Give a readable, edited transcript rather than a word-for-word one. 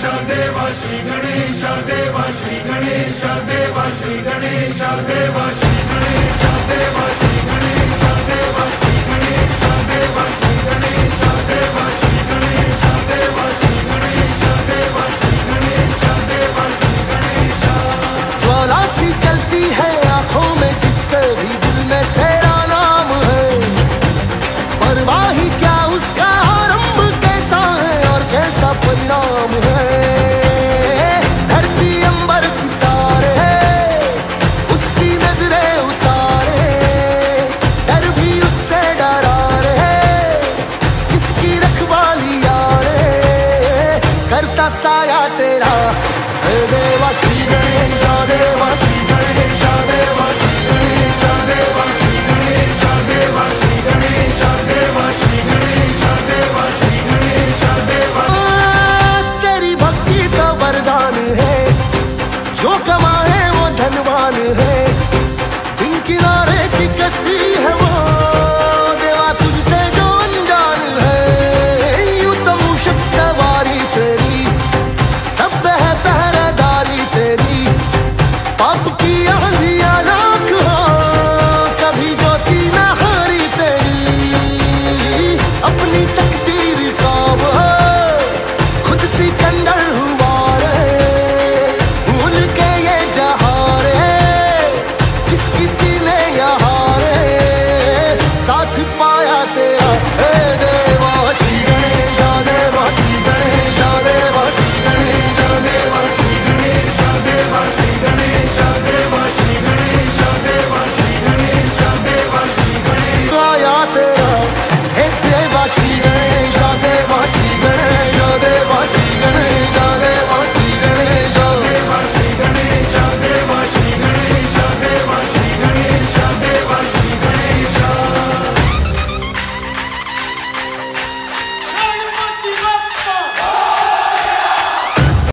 देवा श्री गणेश देवा श्री गणेश देवा श्री गणेश देवा श्री गणेश देवा श्री गणेश देवा श्री गणेश देवा श्री गणेश देवा श्री गणेश देवा श्री गणेश देवा श्री गणेश देवा श्री गणेश। ज्वाला सी चलती है आंखों में जिसके भी दिल में तेरा नाम है, परवाही क्या उसका आरंभ कैसा है और कैसा परिणाम है। धरती अंबर सितारे उसकी नजरें उतारे, डर भी उससे डरा रे जिसकी रखवाली यारे, करता साया तेरा हे देवा श्री गणेश देवा श्री गणेश देवा श्री गणेश देवा श्री गणेश देवा श्री गणेश देवा श्री गणेश देवा श्री गणेश देवा। तेरी भक्ति का वरदान है, जो कमाए वो धनवान है, बिन किनारे की कश्ती है वो देवा तुझसे जो अनजान है। यूं तो मूषक सवारी तेरी सब है पहरेदारी तेरी, पाप की